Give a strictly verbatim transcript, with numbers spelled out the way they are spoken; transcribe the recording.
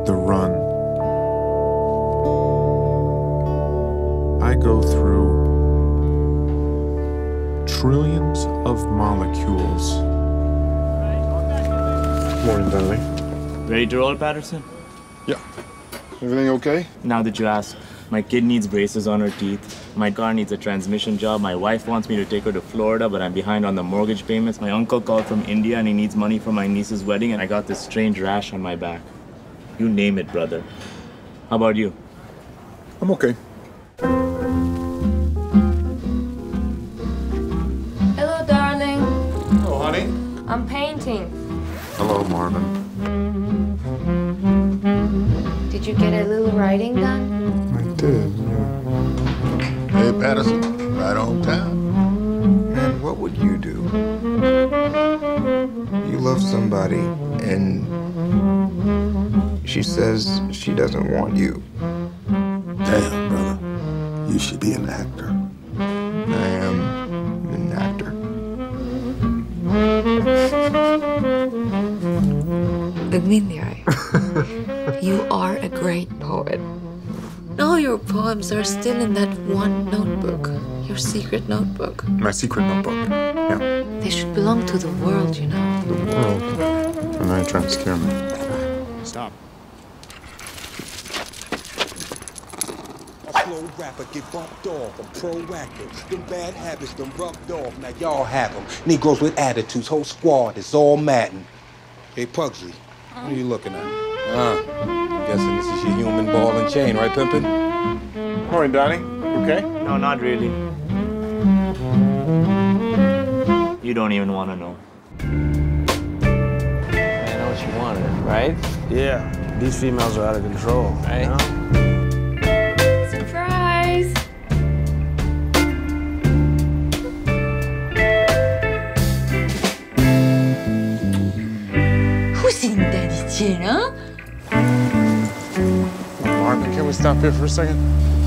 the run. I go through trillions of molecules. Morning, darling. Ready to roll, Patterson? Yeah. Everything okay? Now that you ask, my kid needs braces on her teeth. My car needs a transmission job. My wife wants me to take her to Florida, but I'm behind on the mortgage payments. My uncle called from India and he needs money for my niece's wedding, and I got this strange rash on my back. You name it, brother. How about you? I'm okay. Hello, darling. Oh, honey. I'm painting. Hello, Marvin. Did you get a little writing done? I did, yeah. Hey, Patterson, right on time. Man, what would you do? You love somebody and she says she doesn't want you. Damn, brother. You should be an actor. I am an actor. Dagmindiay, you are a great poet. All your poems are still in that one notebook, your secret notebook. My secret notebook. Yeah. They should belong to the world, you know. The world. And now you're trying to scare me. Stop. A slow rapper get bumped off. I'm proactive. Them bad habits, them rubbed off. Now y'all have them. Negroes with attitudes, whole squad is all Madden. Hey, Pugsley, what are you looking at? Uh, I'm guessing this is your human ball and chain, right, Pimpin'? Morning, Donnie. You okay? No, not really. You don't even want to know. I know what you wanted, right? Yeah, these females are out of control. Right? You know? Surprise! Who's in Daddy's chair, huh? Marvin, can we stop here for a second?